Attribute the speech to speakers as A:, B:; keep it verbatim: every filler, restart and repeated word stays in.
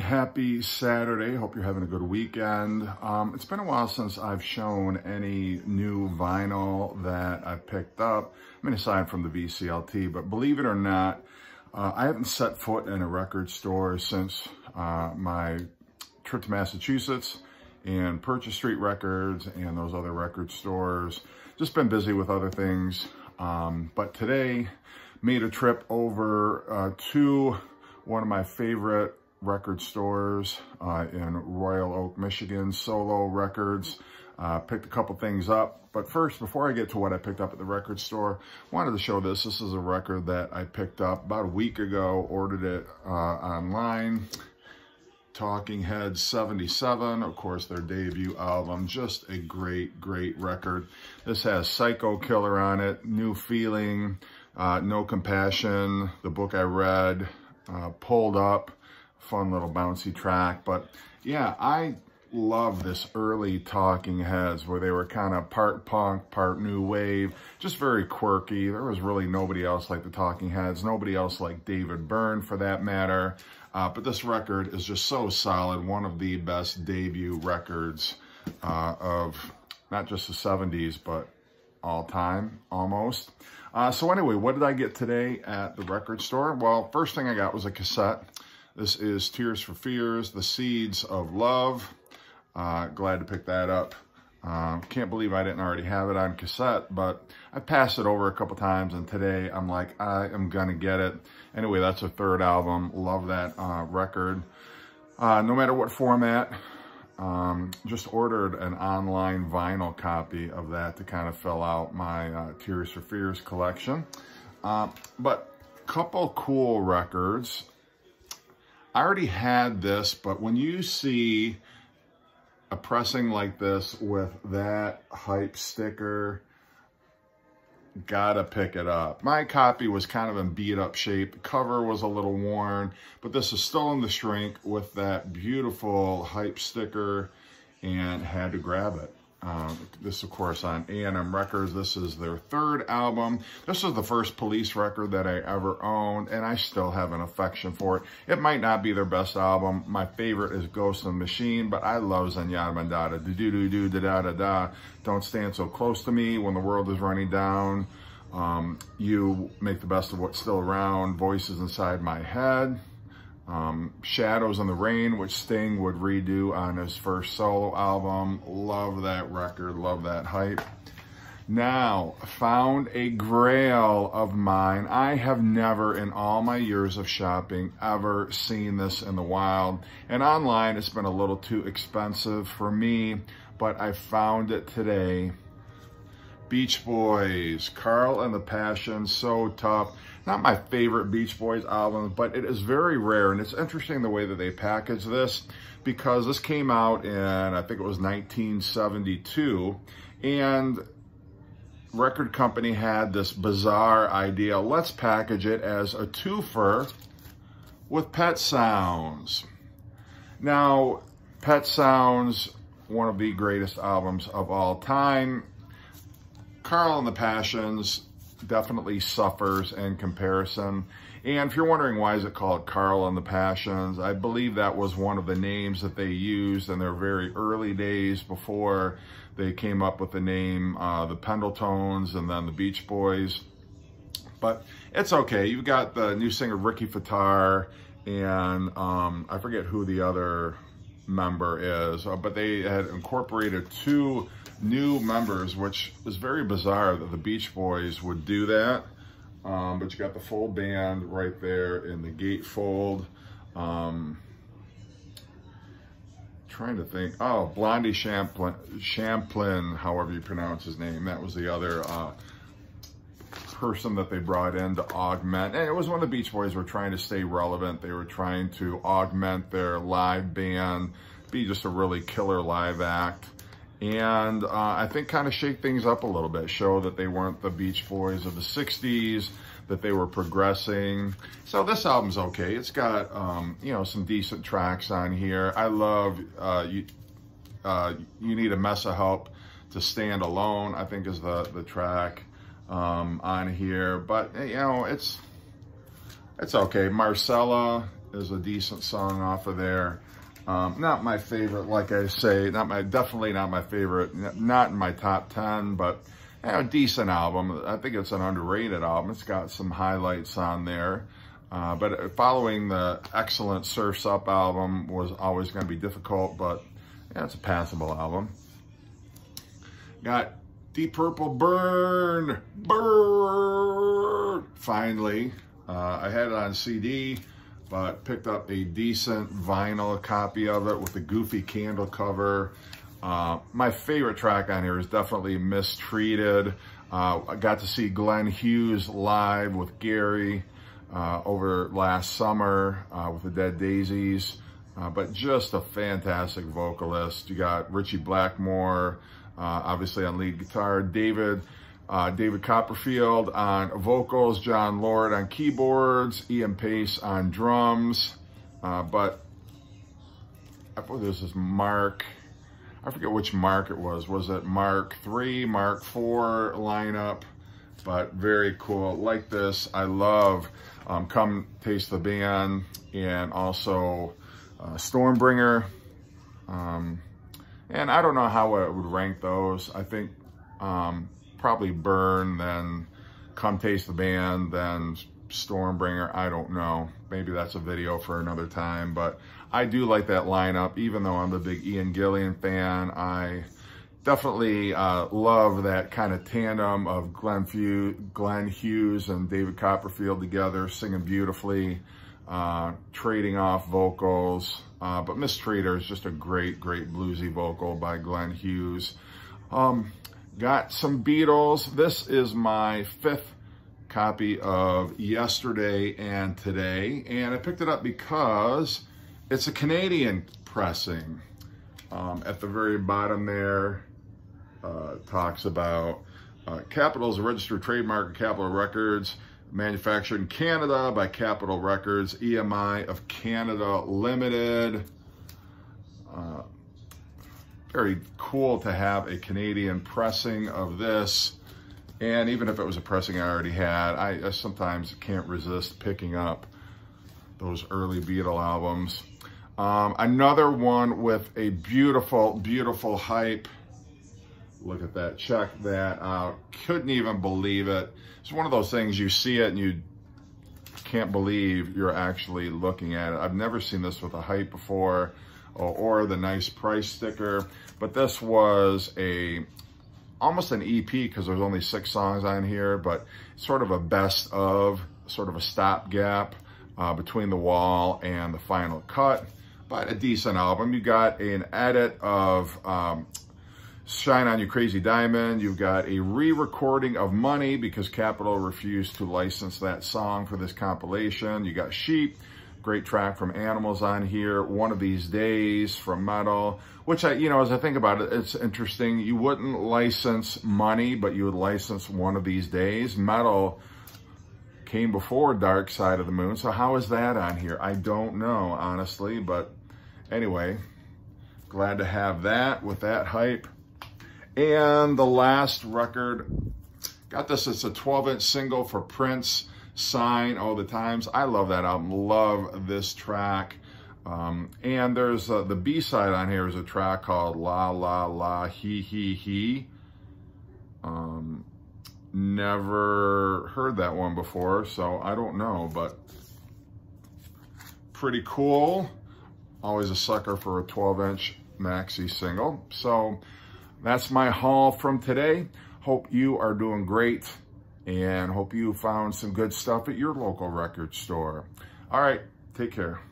A: happy Saturday. Hope you're having a good weekend. Um, it's been a while since I've shown any new vinyl that I've picked up. I mean, aside from the V C L T, but believe it or not, uh, I haven't set foot in a record store since uh, my trip to Massachusetts and Purchase Street Records and those other record stores. Just been busy with other things. Um, but today, made a trip over uh, to one of my favorite record stores uh, in Royal Oak, Michigan, Solo Records. Uh, picked a couple things up. But first, before I get to what I picked up at the record store, wanted to show this. This is a record that I picked up about a week ago, ordered it uh, online. Talking Heads seventy-seven, of course, their debut album. Just a great, great record. This has Psycho Killer on it, New Feeling, uh, No Compassion, the book I read, uh, Pulled Up, fun little bouncy track. But yeah, I love this early Talking Heads where they were kind of part punk, part new wave, just very quirky. There was really nobody else like the Talking Heads, nobody else like David Byrne for that matter. Uh, but this record is just so solid, one of the best debut records uh, of not just the seventies, but all time, almost. Uh, so anyway, what did I get today at the record store? Well, first thing I got was a cassette. This is Tears for Fears, The Seeds of Love. Uh, glad to pick that up. Uh, can't believe I didn't already have it on cassette, but I passed it over a couple times, and today I'm like, I am gonna get it. Anyway, that's a third album. Love that uh, record. Uh, no matter what format, um, just ordered an online vinyl copy of that to kind of fill out my uh, Tears for Fears collection. Uh, but couple cool records. I already had this, but when you see a pressing like this with that hype sticker, gotta pick it up. My copy was kind of in beat up shape. The cover was a little worn, but this is still in the shrink with that beautiful hype sticker, and had to grab it. Uh, this, of course, on A and M Records. This is their third album. This was the first Police record that I ever owned, and I still have an affection for it. It might not be their best album. My favorite is Ghost in the Machine, but I love Zenyatta Mondatta. Do-do-do-do-da-da-da-da. Don't stand so close to me when the world is running down. Um, you make the best of what's still around. Voices inside my head. Um, Shadows in the Rain, which Sting would redo on his first solo album. Love that record, love that hype. Now, found a grail of mine. I have never in all my years of shopping ever seen this in the wild. And online, it's been a little too expensive for me, but I found it today. Beach Boys, Carl and the Passion, So Tough. Not my favorite Beach Boys album, but it is very rare. And it's interesting the way that they package this, because this came out in, I think it was nineteen seventy-two. And record company had this bizarre idea. Let's package it as a twofer with Pet Sounds. Now, Pet Sounds, one of the greatest albums of all time. Carl and the Passions definitely suffers in comparison. And if you're wondering why is it called Carl and the Passions, I believe that was one of the names that they used in their very early days before they came up with the name uh, the Pendletones and then the Beach Boys. But it's okay. You've got the new singer Ricky Fataar, and um, I forget who the other member is, uh, but they had incorporated two new members, which is very bizarre that the Beach Boys would do that. Um, but you got the full band right there in the gatefold. Um, trying to think. Oh, Blondie Champlin, Champlin, however you pronounce his name. That was the other uh, person that they brought in to augment. And it was when the Beach Boys were trying to stay relevant. They were trying to augment their live band, be just a really killer live act. And uh, I think kind of shake things up a little bit, show that they weren't the Beach Boys of the sixties, that they were progressing. So this album's okay. It's got, um, you know, some decent tracks on here. I love uh, you, uh, You Need a Mess of Help to Stand Alone, I think is the, the track um, on here. But, you know, it's, it's okay. Marcella is a decent song off of there. Um, not my favorite, like I say, not my, definitely not my favorite, not in my top ten, but you know, a decent album. I think it's an underrated album. It's got some highlights on there. Uh, but following the excellent Surf's Up album was always going to be difficult, but yeah, it's a passable album. Got Deep Purple Burn, Burn, finally. Uh, I had it on C D, but picked up a decent vinyl copy of it with the goofy candle cover. Uh, my favorite track on here is definitely Mistreated. Uh, I got to see Glenn Hughes live with Gary uh, over last summer uh, with the Dead Daisies. Uh, but just a fantastic vocalist. You got Richie Blackmore, uh, obviously on lead guitar, David uh, David Copperfield on vocals, John Lord on keyboards, Ian Pace on drums. Uh, but I thought this is Mark, I forget which Mark it was. Was it Mark three, Mark four lineup? But very cool. Like this. I love um, Come Taste the Band and also uh, Stormbringer. Um, and I don't know how I would rank those. I think um, probably Burn, then Come Taste the Band, then Stormbringer. I don't know. Maybe that's a video for another time. But I do like that lineup, even though I'm a big Ian Gillan fan. I definitely uh, love that kind of tandem of Glenn, Few, Glenn Hughes and David Copperfield together, singing beautifully, uh, trading off vocals. Uh, but Mistreated is just a great, great bluesy vocal by Glenn Hughes. Um, got some Beatles. This is my fifth copy of Yesterday and Today, and I picked it up because it's a Canadian pressing. Um, at the very bottom there, uh, talks about uh, Capitol is a registered trademark of Capitol Records, manufactured in Canada by Capitol Records, E M I of Canada Limited. Uh, very cool to have a Canadian pressing of this. And even if it was a pressing I already had, I, I sometimes can't resist picking up those early Beatle albums. Um, another one with a beautiful, beautiful hype. Look at that. Check that out. Couldn't even believe it. It's one of those things, you see it and you can't believe you're actually looking at it. I've never seen this with a hype before, or, or the nice price sticker. But this was a almost an E P because there's only six songs on here, but sort of a best of, sort of a stopgap uh, between The Wall and the final cut. But a decent album. You got an edit of um, Shine On You Crazy Diamond. You've got a re-recording of Money because Capitol refused to license that song for this compilation. You got Sheep, great track from Animals on here. One of These Days from Metal, which I, you know, as I think about it, it's interesting. You wouldn't license Money, but you would license One of These Days. Metal came before Dark Side of the Moon, so how is that on here? I don't know, honestly, but anyway, glad to have that with that hype. And the last record, got this, it's a twelve inch single for Prince, Sign All the Times. I love that album, love this track. Um, and there's uh, the B-side on here is a track called La La La He He He. Um, never heard that one before, so I don't know, but pretty cool. Always a sucker for a twelve inch maxi single. So that's my haul from today. Hope you are doing great and hope you found some good stuff at your local record store. All right, take care.